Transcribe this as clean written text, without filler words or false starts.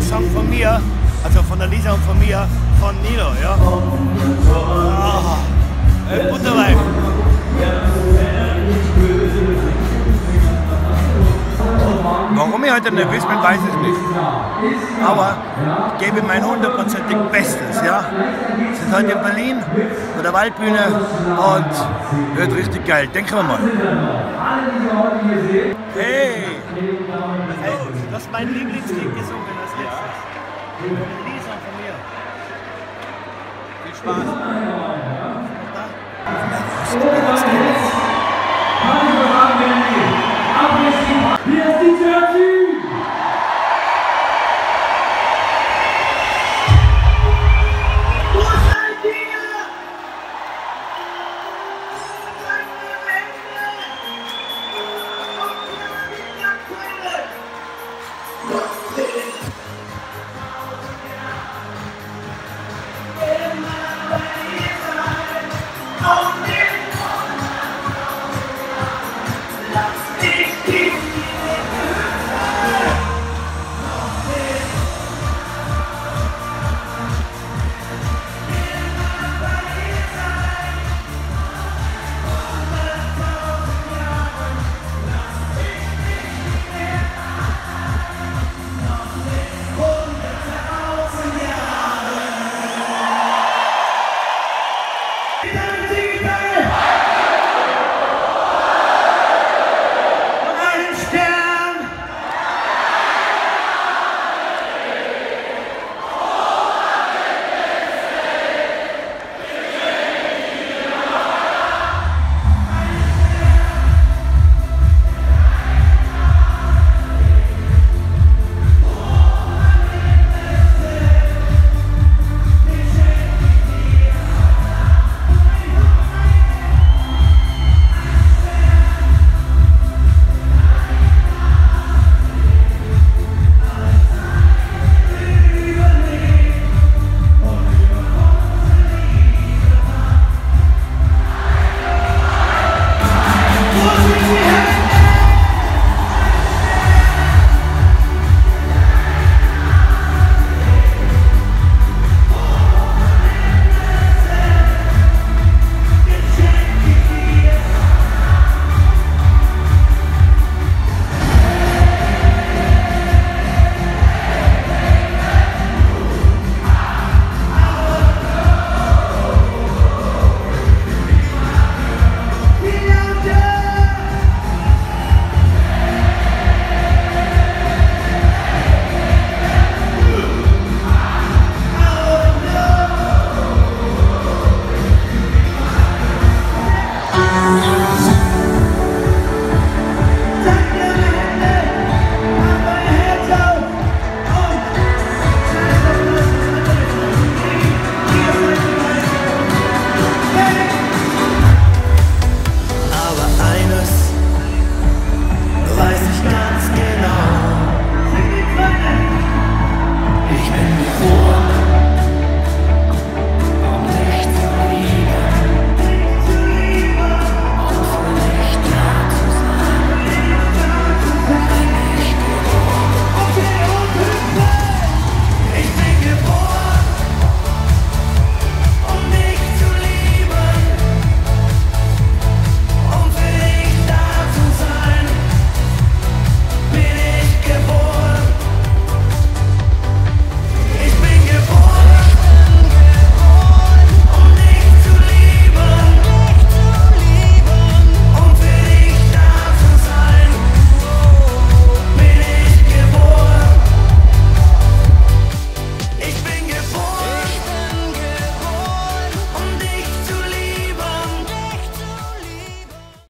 Lieblingssong von mir, also von der Lisa und von mir, von Nilo, ja. Butterweich. Warum ich heute nervös bin, weiß ich nicht. Aber ich gebe mein 100%ig Bestes, ja. Wir sind heute in Berlin bei der Waldbühne und wird richtig geil. Denken wir mal. Hey! Das ist mein Lieblingslied gesungen als letztes. Lisa von mir. Viel Spaß.